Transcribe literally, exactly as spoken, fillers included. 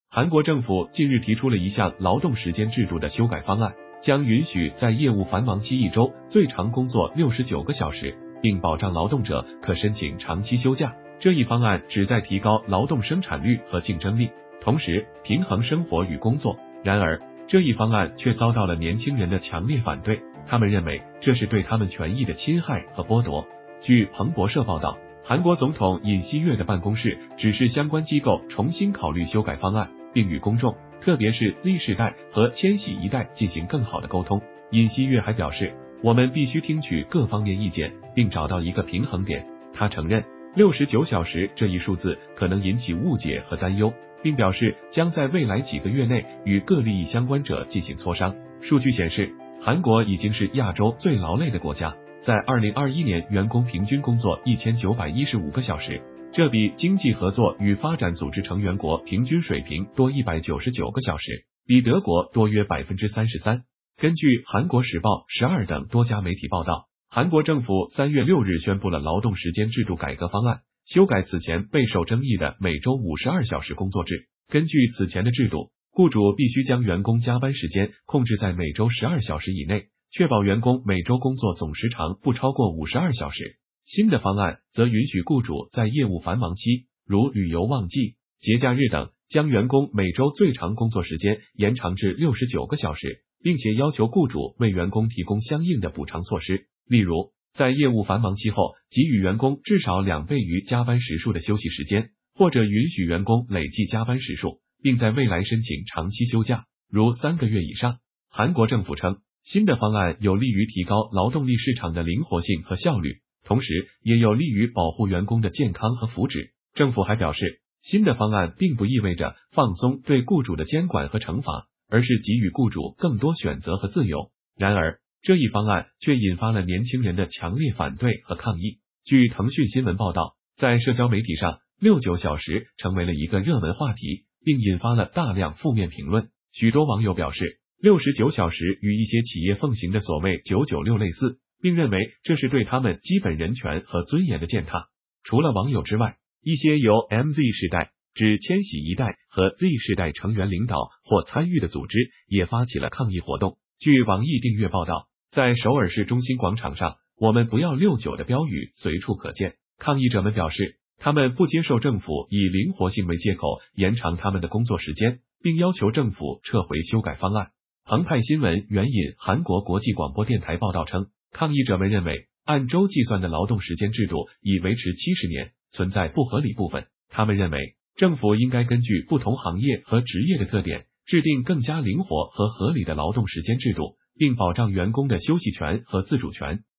韩国政府近日提出了一项劳动时间制度的修改方案，将允许在业务繁忙期一周最长工作六十九个小时，并保障劳动者可申请长期休假。这一方案旨在提高劳动生产率和竞争力，同时平衡生活与工作。然而，这一方案却遭到了年轻人的强烈反对，他们认为这是对他们权益的侵害和剥夺。据彭博社报道，韩国总统尹锡悦的办公室指示相关机构重新考虑修改方案，并与公众，特别是 Z 世代和千禧一代进行更好的沟通。尹锡悦还表示，我们必须听取各方面意见，并找到一个平衡点。他承认六十九小时这一数字可能引起误解和担忧，并表示将在未来几个月内与各利益相关者进行磋商。数据显示，韩国已经是亚洲最劳累的国家，在二零二一年员工平均工作一千九百一十五个小时，这比经济合作与发展组织成员国平均水平多一百九十九个小时，比德国多约 百分之三十三。 根据韩国时报十二等多家媒体报道，韩国政府三月六日宣布了劳动时间制度改革方案，修改此前备受争议的每周五十二小时工作制。根据此前的制度，雇主必须将员工加班时间控制在每周十二小时以内，确保员工每周工作总时长不超过五十二小时。新的方案则允许雇主在业务繁忙期，如旅游旺季、节假日等，将员工每周最长工作时间延长至六十九个小时，并且要求雇主为员工提供相应的补偿措施，例如在业务繁忙期后给予员工至少两倍于加班时数的休息时间，或者允许员工累计加班时数，并在未来申请长期休假，如三个月以上。韩国政府称，新的方案有利于提高劳动力市场的灵活性和效率，同时也有利于保护员工的健康和福祉。政府还表示，新的方案并不意味着放松对雇主的监管和惩罚，而是给予雇主更多选择和自由。然而，这一方案却引发了年轻人的强烈反对和抗议。据腾讯新闻报道，在社交媒体上，六十九小时成为了一个热门话题，并引发了大量负面评论。许多网友表示，六十九小时与一些企业奉行的所谓九九六类似，并认为这是对他们基本人权和尊严的践踏。除了网友之外，一些由 M Z 世代，指千禧一代和 Z 世代成员领导或参与的组织也发起了抗议活动。据网易订阅报道，在首尔市中心广场上，我们不要六九的标语随处可见。抗议者们表示，他们不接受政府以灵活性为借口延长他们的工作时间，并要求政府撤回修改方案。澎湃新闻援引韩国国际广播电台报道称，抗议者们认为，按周计算的劳动时间制度已维持七十年，存在不合理部分。他们认为，政府应该根据不同行业和职业的特点，制定更加灵活和合理的劳动时间制度，并保障员工的休息权和自主权。